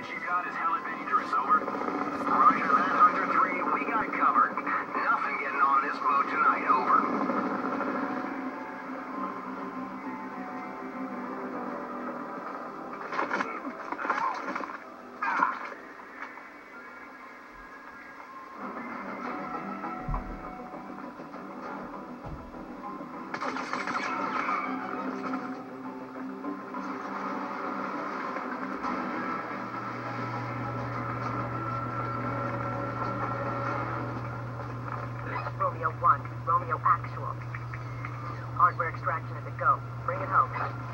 you got is hella dangerous, over. Roger that, Hunter 3. We got it covered. Nothing getting on this boat tonight, over. Romeo 1, Romeo Actual. Hardware extraction is a go. Bring it home.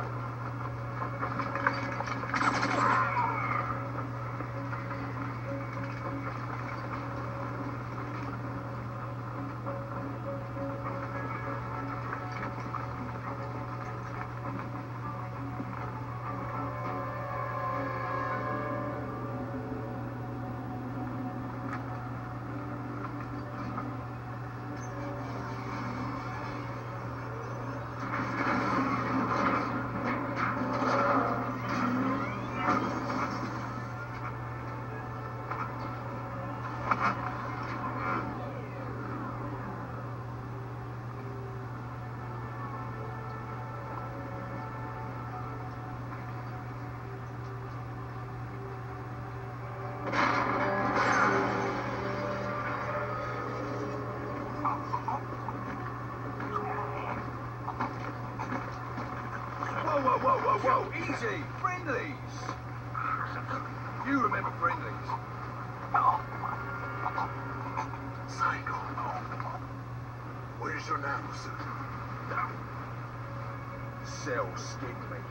Whoa, easy! Friendlies! You remember friendlies? Psycho. Where's your name, sir? Cell skinned me.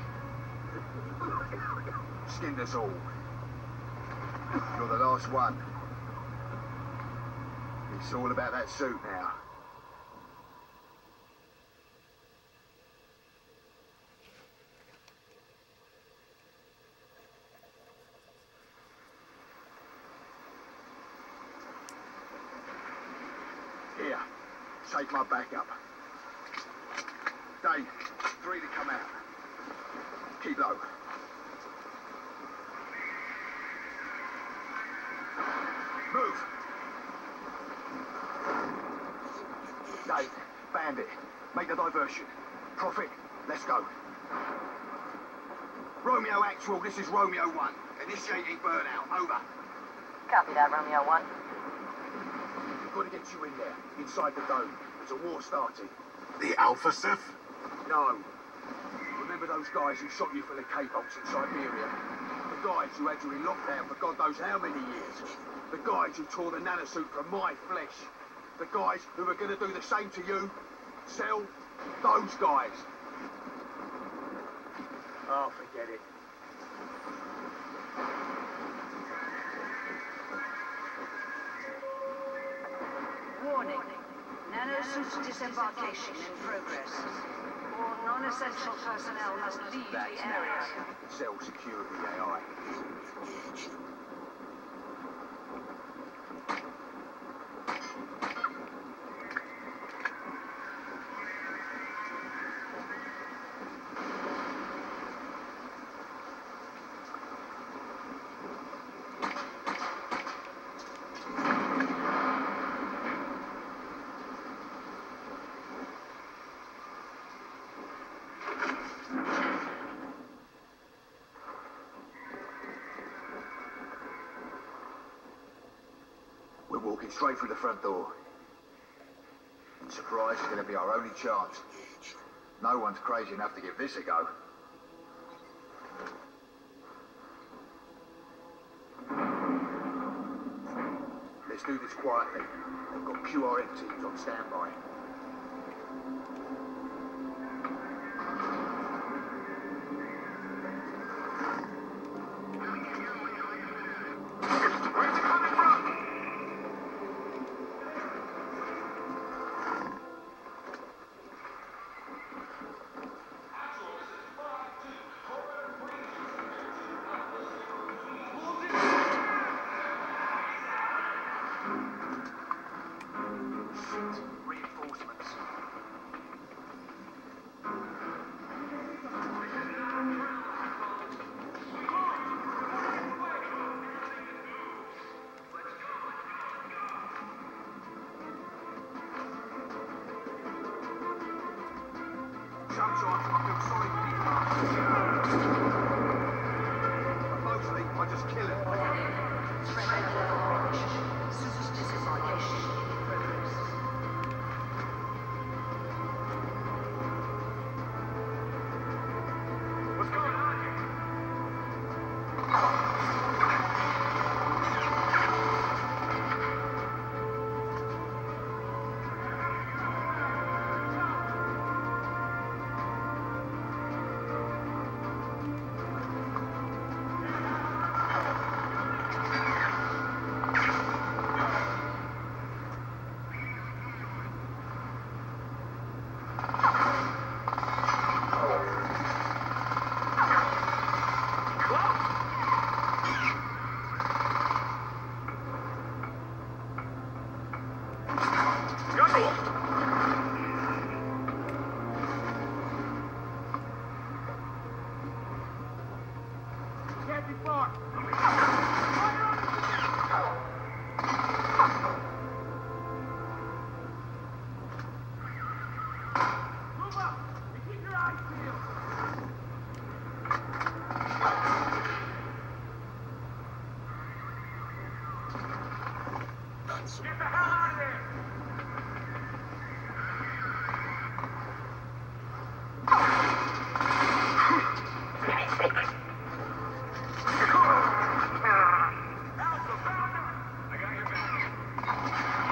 Skinned us all. You're the last one. It's all about that suit now. Here, take my backup. Dave, 3 to come out. Keep low. Move. Dave, Bandit, make the diversion. Prophet, let's go. Romeo Actual, this is Romeo 1. Initiating burnout, over. Copy that, Romeo 1. We've got to get you in there, inside the dome. There's a war starting. The Alpha Sith? No. Remember those guys who shot you for the K-bolts in Siberia? The guys who had you in lockdown for God knows how many years? The guys who tore the nanosuit from my flesh? The guys who were going to do the same to you? Cell? Those guys. Oh, forget it. Warning. Nanosuit disembarkation in progress. All non-essential personnel must leave the area. Cell secure the AI. We're walking straight through the front door. Surprise is going to be our only chance. No one's crazy enough to give this a go. Let's do this quietly. They've got QRF teams on standby. sometimes I feel sorry for these bastards. But mostly, I just kill them. Threat level operation. Suit disembarkation in progress. What's going on here? Can't be far. Move up and keep your eyes peeled. Get the hell out of there! I got your back.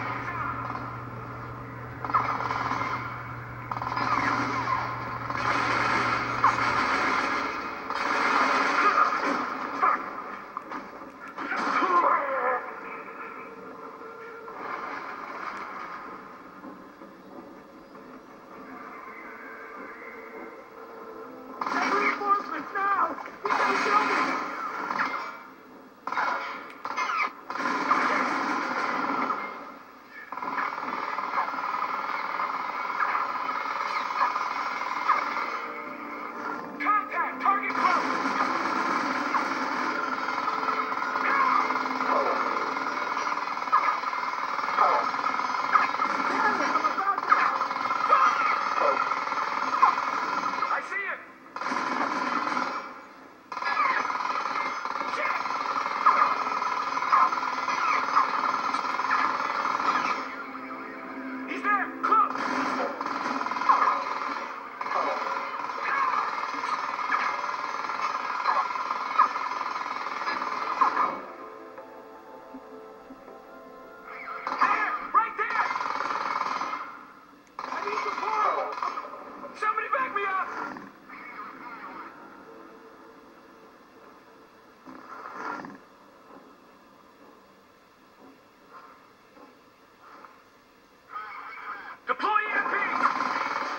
Reinforcements now! You gotta show me! Contact! Target close! I see it! He's there! Close! There! Right there! I need support! Somebody back me up! Deploy EMP!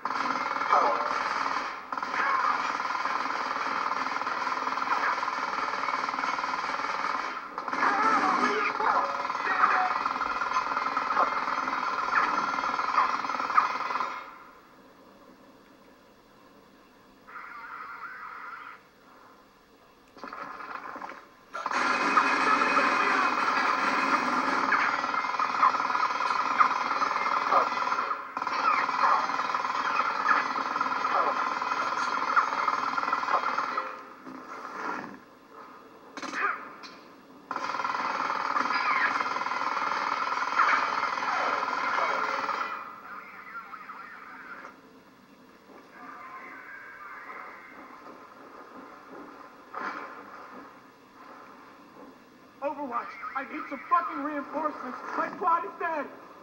Overwatch, I need some fucking reinforcements. My squad is dead.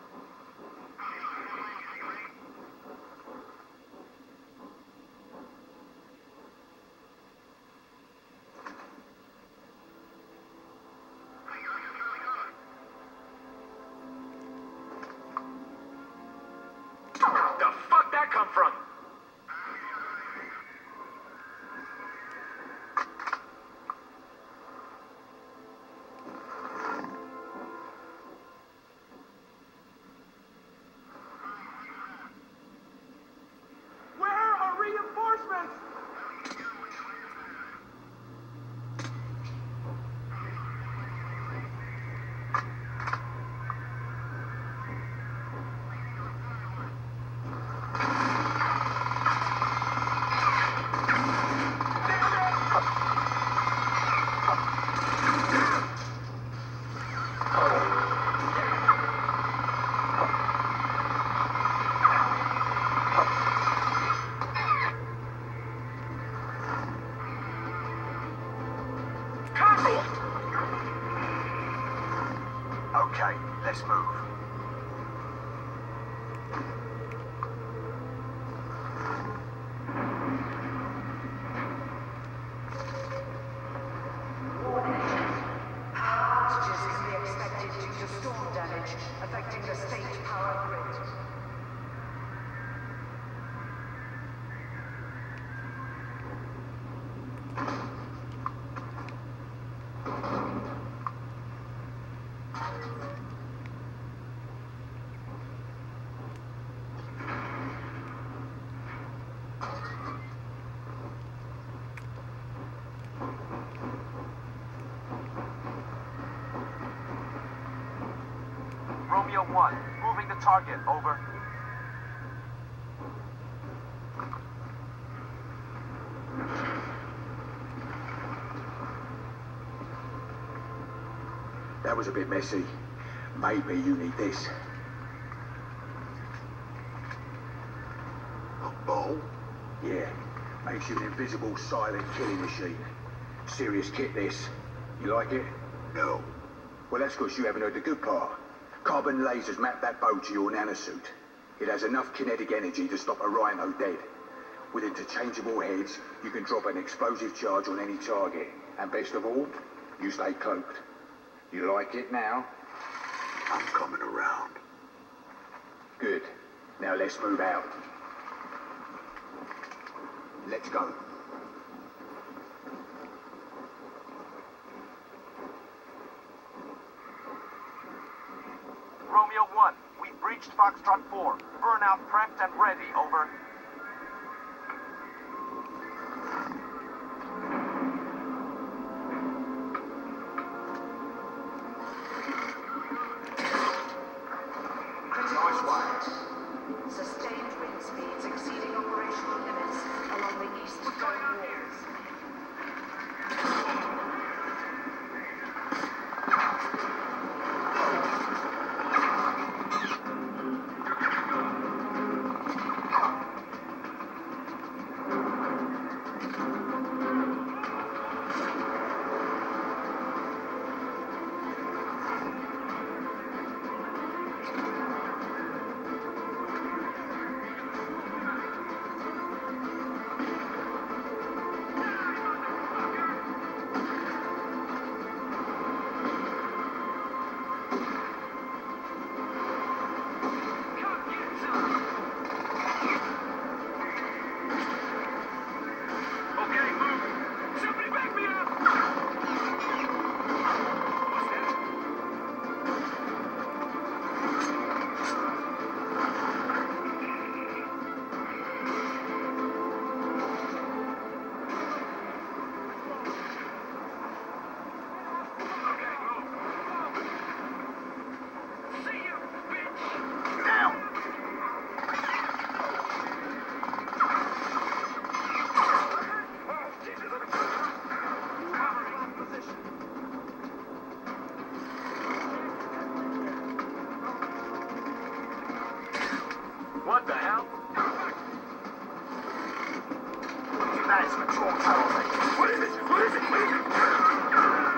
The fuck that come from? Okay, let's move. Power outages can be expected due to storm damage affecting the state power grid. Romeo 1, moving the target, over. That was a bit messy. Maybe you need this. A bow? Yeah. Makes you an invisible, silent killing machine. Serious kit, this. You like it? No. Well, that's because you haven't heard the good part. Carbon lasers map that bow to your nanosuit. It has enough kinetic energy to stop a rhino dead. With interchangeable heads, you can drop an explosive charge on any target. And best of all, you stay cloaked. You like it now? I'm coming around. Good. Now let's move out. Let's go. Romeo 1, we breached Foxtrot 4. Burnout prepped and ready, over. Critical alert. Sustained wind speeds exceeding operational limits along the east zone walls. What the hell? That is control tower. What is it? What is it? What is it?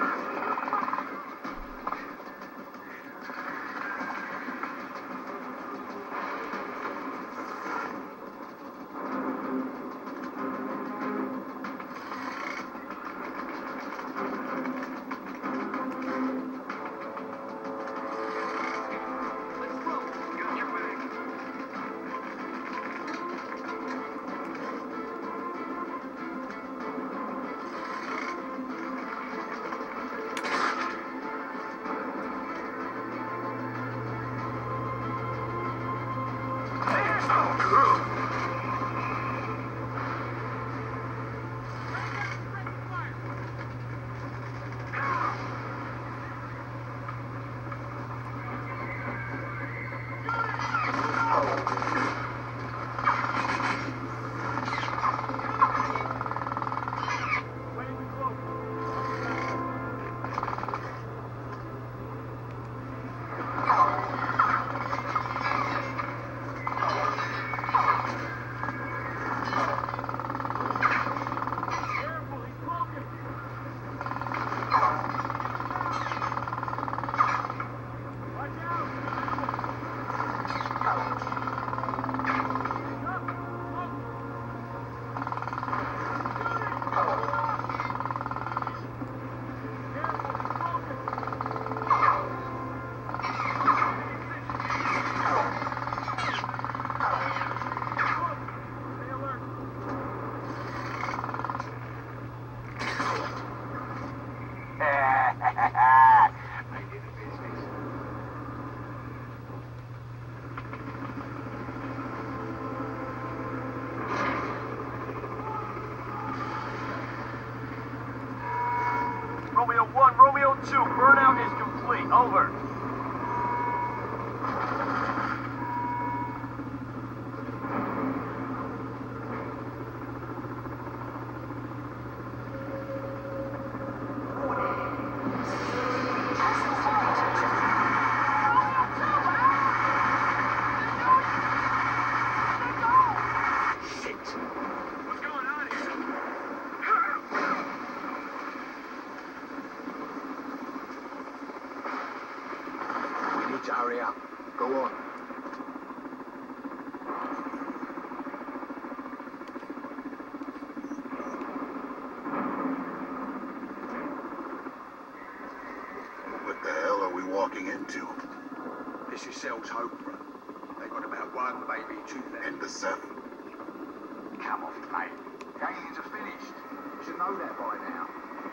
Echo 2, burnout is complete. Over. What's going on here? We need to hurry up. Go on. What the hell are we walking into? This is Cell's Homefront. They got about 1, maybe 2 left. In the 7. Come off it, mate. The aliens are finished. You should know that by now.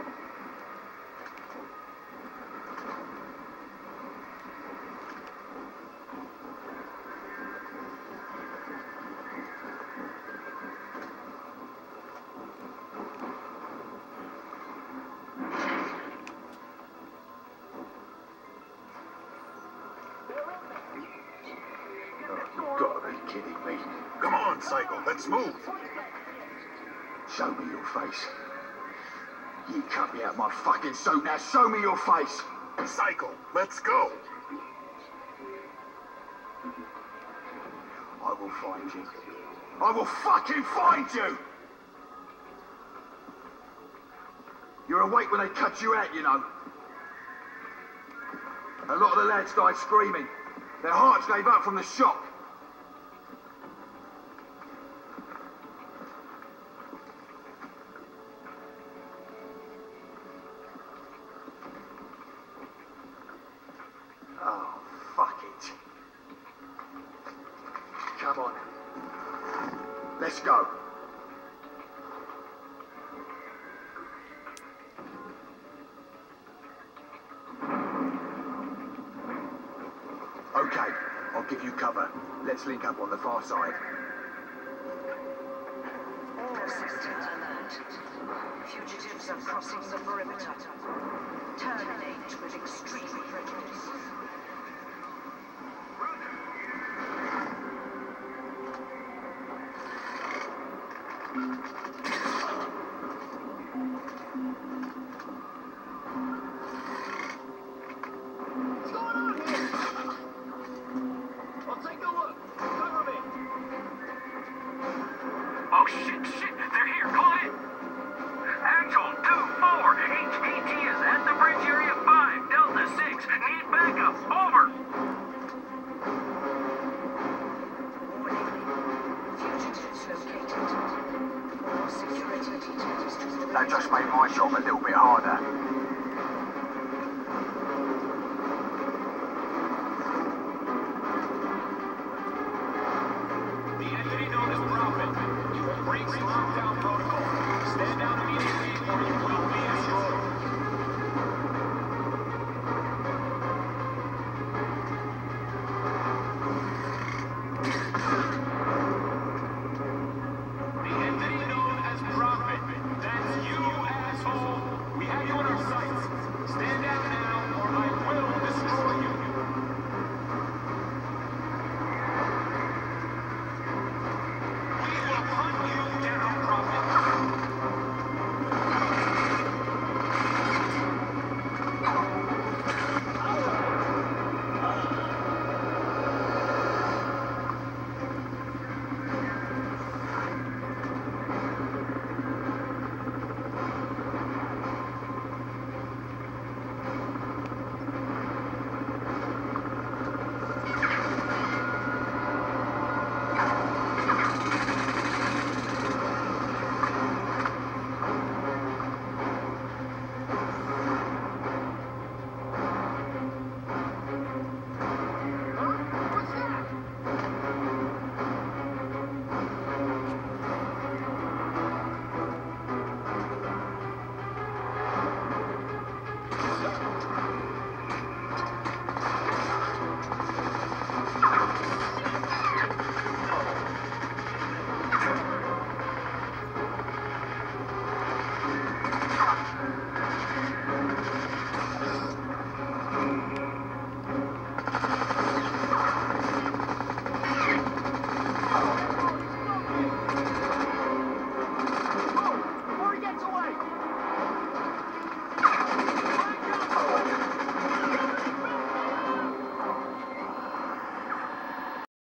Oh, you've got to be kidding me. Come on, Psycho, let's move. Show me your face. You cut me out my fucking suit, now show me your face! Psycho, let's go. I will find you. I will fucking find you! You're awake when they cut you out, you know. A lot of the lads died screaming. Their hearts gave up from the shock. Oh, fuck it. Come on. Let's go. Okay, I'll give you cover. Let's link up on the far side. All systems alert. Fugitives are crossing the perimeter.